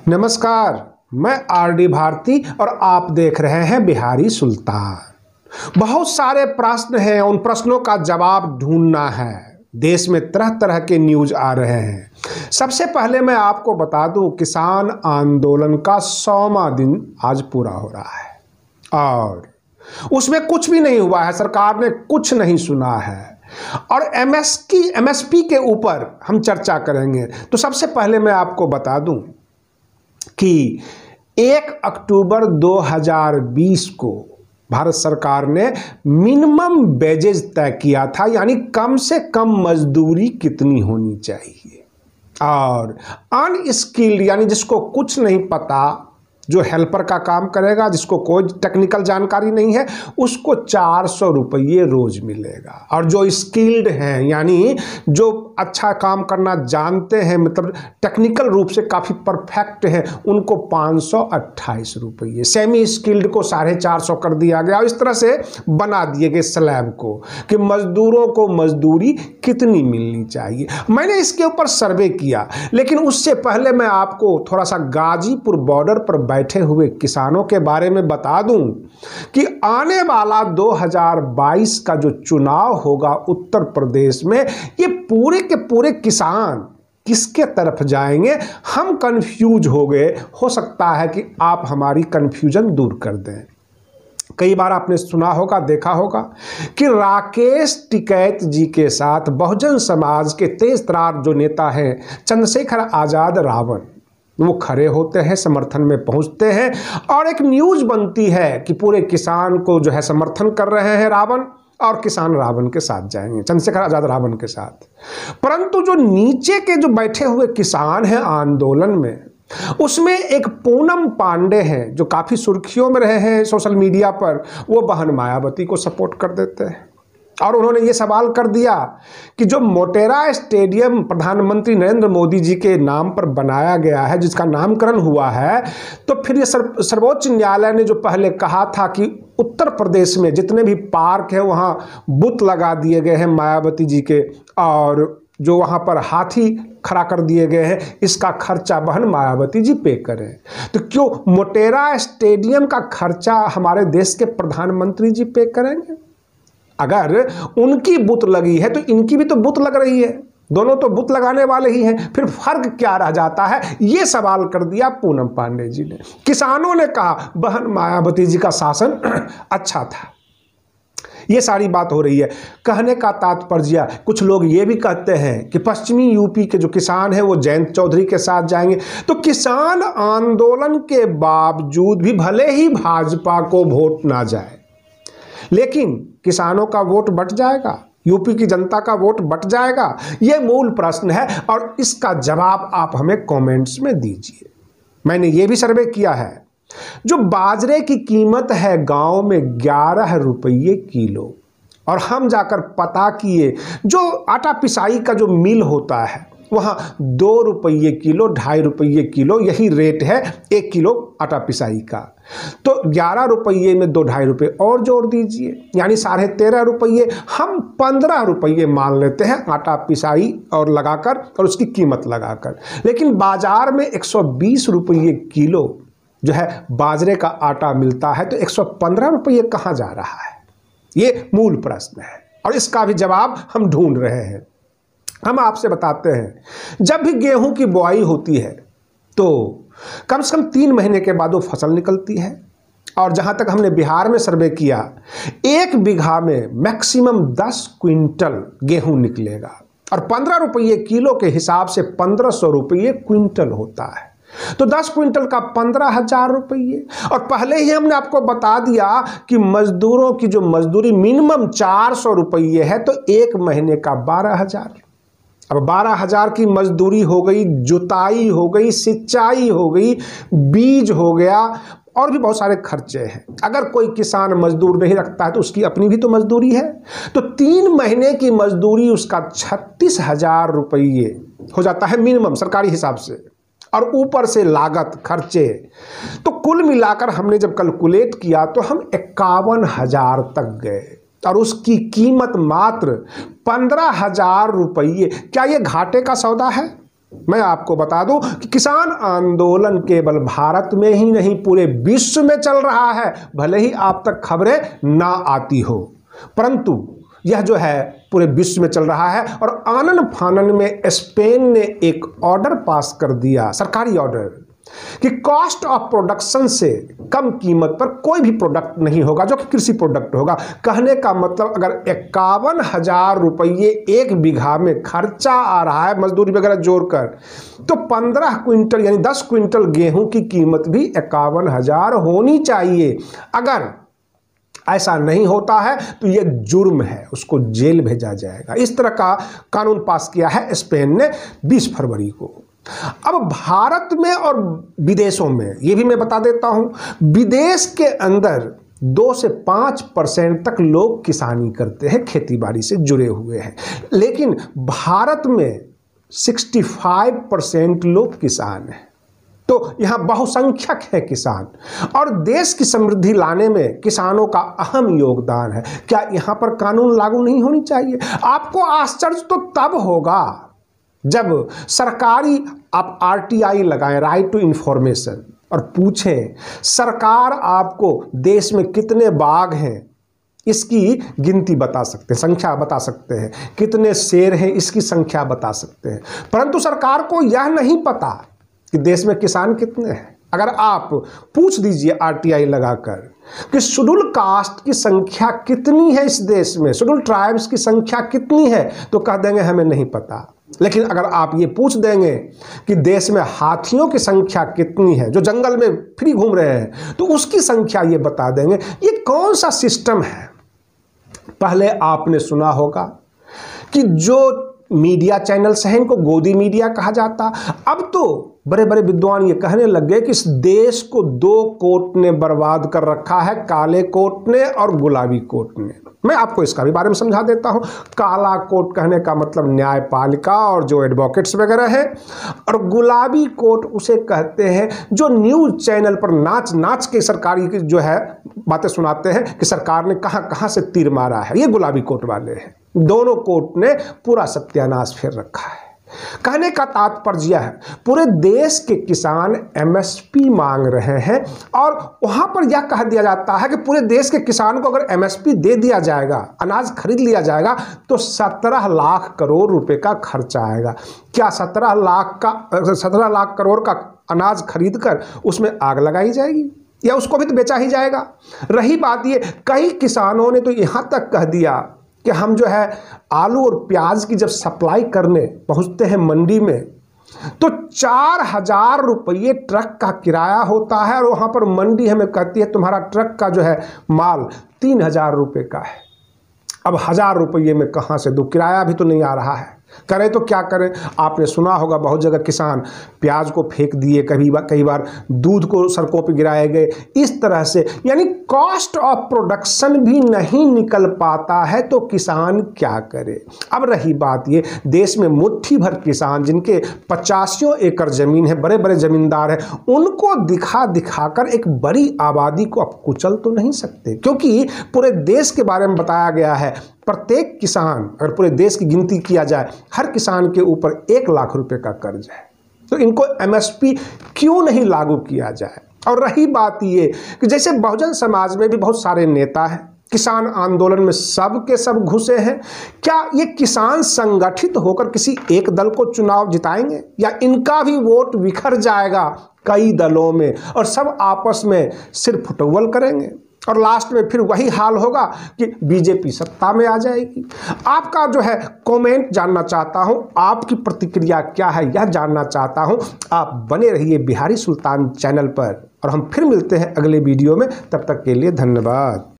नमस्कार, मैं आरडी भारती और आप देख रहे हैं बिहारी सुल्तान। बहुत सारे प्रश्न हैं, उन प्रश्नों का जवाब ढूंढना है। देश में तरह तरह के न्यूज आ रहे हैं। सबसे पहले मैं आपको बता दूं, किसान आंदोलन का 100वां दिन आज पूरा हो रहा है और उसमें कुछ भी नहीं हुआ है। सरकार ने कुछ नहीं सुना है और एमएसपी के ऊपर हम चर्चा करेंगे। तो सबसे पहले मैं आपको बता दूं कि 1 अक्टूबर 2020 को भारत सरकार ने मिनिमम वेजेज तय किया था, यानी कम से कम मजदूरी कितनी होनी चाहिए। और अनस्किल्ड यानी जिसको कुछ नहीं पता, जो हेल्पर का काम करेगा, जिसको कोई टेक्निकल जानकारी नहीं है, उसको 400 रुपये रोज मिलेगा। और जो स्किल्ड हैं यानी जो अच्छा काम करना जानते हैं, मतलब टेक्निकल रूप से काफ़ी परफेक्ट हैं, उनको 528 रुपये। सेमी स्किल्ड को 450 कर दिया गया और इस तरह से बना दिए गए स्लैब को कि मजदूरों को मजदूरी कितनी मिलनी चाहिए। मैंने इसके ऊपर सर्वे किया, लेकिन उससे पहले मैं आपको थोड़ा सा गाजीपुर बॉर्डर पर बैठे हुए किसानों के बारे में बता दूं कि आने वाला 2022 का जो चुनाव होगा उत्तर प्रदेश में, ये पूरे के पूरे किसान किसके तरफ जाएंगे, हम कंफ्यूज हो गए। हो सकता है कि आप हमारी कंफ्यूजन दूर कर दें। कई बार आपने सुना होगा, देखा होगा कि राकेश टिकैत जी के साथ बहुजन समाज के तेज तरार जो नेता हैं चंद्रशेखर आजाद रावण, वो खड़े होते हैं, समर्थन में पहुंचते हैं और एक न्यूज बनती है कि पूरे किसान को जो है समर्थन कर रहे हैं रावण, और किसान रावण के साथ जाएंगे, चंद्रशेखर आजाद रावण के साथ। परंतु जो नीचे के जो बैठे हुए किसान हैं आंदोलन में, उसमें एक पूनम पांडे हैं जो काफ़ी सुर्खियों में रहे हैं सोशल मीडिया पर। वो बहन मायावती को सपोर्ट कर देते हैं और उन्होंने ये सवाल कर दिया कि जो मोटेरा स्टेडियम प्रधानमंत्री नरेंद्र मोदी जी के नाम पर बनाया गया है, जिसका नामकरण हुआ है, तो फिर ये सर्वोच्च न्यायालय ने जो पहले कहा था कि उत्तर प्रदेश में जितने भी पार्क है वहाँ बुत लगा दिए गए हैं मायावती जी के, और जो वहाँ पर हाथी खड़ा कर दिए गए हैं, इसका खर्चा बहन मायावती जी पे करें। तो क्यों मोटेरा स्टेडियम का खर्चा हमारे देश के प्रधानमंत्री जी पे करेंगे? अगर उनकी बुत लगी है तो इनकी भी तो बुत लग रही है, दोनों तो बुत लगाने वाले ही हैं, फिर फर्क क्या रह जाता है? ये सवाल कर दिया पूनम पांडे जी ने। किसानों ने कहा बहन मायावती जी का शासन अच्छा था। ये सारी बात हो रही है। कहने का तात्पर्य, कुछ लोग ये भी कहते हैं कि पश्चिमी यूपी के जो किसान हैं वो जयंत चौधरी के साथ जाएंगे। तो किसान आंदोलन के बावजूद भी भले ही भाजपा को वोट ना जाए, लेकिन किसानों का वोट बट जाएगा, यूपी की जनता का वोट बट जाएगा। ये मूल प्रश्न है और इसका जवाब आप हमें कमेंट्स में दीजिए। मैंने ये भी सर्वे किया है, जो बाजरे की कीमत है गांव में 11 रुपये किलो, और हम जाकर पता किए जो आटा पिसाई का जो मिल होता है वहाँ 2 रुपये किलो, 2.5 रुपये किलो, यही रेट है 1 किलो आटा पिसाई का। तो 11 रुपये में 2-2.5 रुपये और जोड़ दीजिए, यानी 13.5 रुपये। हम 15 रुपये मान लेते हैं आटा पिसाई और लगाकर, और उसकी कीमत लगाकर। लेकिन बाजार में 120 रुपये किलो जो है बाजरे का आटा मिलता है, तो 115 रुपये कहाँ जा रहा है? ये मूल प्रश्न है और इसका भी जवाब हम ढूंढ रहे हैं। हम आपसे बताते हैं, जब भी गेहूं की बुआई होती है तो कम से कम 3 महीने के बाद वो फसल निकलती है, और जहां तक हमने बिहार में सर्वे किया, 1 बीघा में मैक्सिमम 10 क्विंटल गेहूं निकलेगा और 15 रुपये किलो के हिसाब से 1500 रुपये क्विंटल होता है। तो 10 क्विंटल का 15,000 रुपये। और पहले ही हमने आपको बता दिया कि मजदूरों की जो मजदूरी मिनिमम 400 रुपये है, तो 1 महीने का 12,000। अब 12,000 की मजदूरी हो गई, जुताई हो गई, सिंचाई हो गई, बीज हो गया, और भी बहुत सारे खर्चे हैं। अगर कोई किसान मजदूर नहीं रखता है तो उसकी अपनी भी तो मजदूरी है। तो 3 महीने की मजदूरी उसका 36,000 रुपये हो जाता है मिनिमम सरकारी हिसाब से, और ऊपर से लागत खर्चे। तो कुल मिलाकर हमने जब कैलकुलेट किया तो हम 51,000 तक गए, और उसकी कीमत मात्र 15,000 रुपये। क्या ये घाटे का सौदा है? मैं आपको बता दूं कि किसान आंदोलन केवल भारत में ही नहीं पूरे विश्व में चल रहा है। भले ही आप तक खबरें ना आती हो, परंतु यह जो है पूरे विश्व में चल रहा है। और आनन फानन में स्पेन ने एक ऑर्डर पास कर दिया, सरकारी ऑर्डर, कि कॉस्ट ऑफ प्रोडक्शन से कम कीमत पर कोई भी प्रोडक्ट नहीं होगा जो कि कृषि प्रोडक्ट होगा। कहने का मतलब अगर 51,000 रुपये एक बीघा में खर्चा आ रहा है मजदूरी वगैरह जोड़कर, तो 15 क्विंटल यानी 10 क्विंटल गेहूं की कीमत भी 51,000 होनी चाहिए। अगर ऐसा नहीं होता है तो यह जुर्म है, उसको जेल भेजा जाएगा। इस तरह का कानून पास किया है स्पेन ने 20 फरवरी को। अब भारत में और विदेशों में, ये भी मैं बता देता हूं, विदेश के अंदर 2 से 5% तक लोग किसानी करते हैं, खेतीबाड़ी से जुड़े हुए हैं, लेकिन भारत में 65% लोग किसान हैं। तो यहाँ बहुसंख्यक है किसान, और देश की समृद्धि लाने में किसानों का अहम योगदान है। क्या यहाँ पर कानून लागू नहीं होनी चाहिए? आपको आश्चर्य तो तब होगा जब सरकारी आप RTI लगाएं, राइट टू इंफॉर्मेशन, और पूछें सरकार आपको देश में कितने बाघ हैं इसकी गिनती बता सकते हैं, संख्या बता सकते हैं, कितने शेर हैं इसकी संख्या बता सकते हैं, परंतु सरकार को यह नहीं पता कि देश में किसान कितने हैं। अगर आप पूछ दीजिए RTI लगाकर कि शेड्यूल कास्ट की संख्या कितनी है इस देश में, शेड्यूल ट्राइब्स की संख्या कितनी है, तो कह देंगे हमें नहीं पता। लेकिन अगर आप ये पूछ देंगे कि देश में हाथियों की संख्या कितनी है जो जंगल में फ्री घूम रहे हैं, तो उसकी संख्या ये बता देंगे। ये कौन सा सिस्टम है? पहले आपने सुना होगा कि जो मीडिया चैनल्स हैं इनको गोदी मीडिया कहा जाता। अब तो बड़े बड़े विद्वान ये कहने लग गए कि इस देश को 2 कोर्ट ने बर्बाद कर रखा है, काले कोर्ट ने और गुलाबी कोर्ट ने। मैं आपको इसका भी बारे में समझा देता हूं। काला कोर्ट कहने का मतलब न्यायपालिका और जो एडवोकेट्स वगैरह हैं, और गुलाबी कोर्ट उसे कहते हैं जो न्यूज चैनल पर नाच नाच के सरकारी की जो है बातें सुनाते हैं कि सरकार ने कहां कहां से तीर मारा है। ये गुलाबी कोर्ट वाले हैं। दोनों कोर्ट ने पूरा सत्यानाश फेर रखा है। कहने का तात्पर्य है पूरे देश के किसान MSP मांग रहे हैं, और वहां पर यह कह दिया जाता है कि पूरे देश के किसान को अगर MSP दे दिया जाएगा, अनाज खरीद लिया जाएगा, तो 17 लाख करोड़ रुपए का खर्चा आएगा। क्या 17 लाख करोड़ का अनाज खरीद कर उसमें आग लगाई जाएगी, या उसको भी तो बेचा ही जाएगा? रही बात ये, कई किसानों ने तो यहां तक कह दिया कि हम जो है आलू और प्याज की जब सप्लाई करने पहुंचते हैं मंडी में, तो 4,000 रुपये ट्रक का किराया होता है, और वहां पर मंडी हमें कहती है तुम्हारा ट्रक का जो है माल 3,000 रुपये का है। अब 1,000 रुपये में कहाँ से दो? किराया भी तो नहीं आ रहा है। करें तो क्या करें? आपने सुना होगा बहुत जगह किसान प्याज को फेंक दिए, कई बार दूध को सड़कों पर गिराए गए। इस तरह से यानी कॉस्ट ऑफ प्रोडक्शन भी नहीं निकल पाता है, तो किसान क्या करे? अब रही बात ये, देश में मुट्ठी भर किसान जिनके 85 एकड़ जमीन है, बड़े बड़े जमींदार हैं, उनको दिखा दिखाकर एक बड़ी आबादी को आप कुचल तो नहीं सकते, क्योंकि पूरे देश के बारे में बताया गया है प्रत्येक किसान, अगर पूरे देश की गिनती किया जाए, हर किसान के ऊपर 1 लाख रुपए का कर्ज है। तो इनको MSP क्यों नहीं लागू किया जाए? और रही बात ये कि जैसे बहुजन समाज में भी बहुत सारे नेता हैं, किसान आंदोलन में सब के सब घुसे हैं, क्या ये किसान संगठित होकर किसी एक दल को चुनाव जिताएंगे, या इनका भी वोट बिखर जाएगा कई दलों में और सब आपस में सिर फुटबॉल करेंगे, और लास्ट में फिर वही हाल होगा कि BJP सत्ता में आ जाएगी? आपका जो है कमेंट जानना चाहता हूं, आपकी प्रतिक्रिया क्या है यह जानना चाहता हूं। आप बने रहिए बिहारी सुल्तान चैनल पर, और हम फिर मिलते हैं अगले वीडियो में। तब तक के लिए धन्यवाद।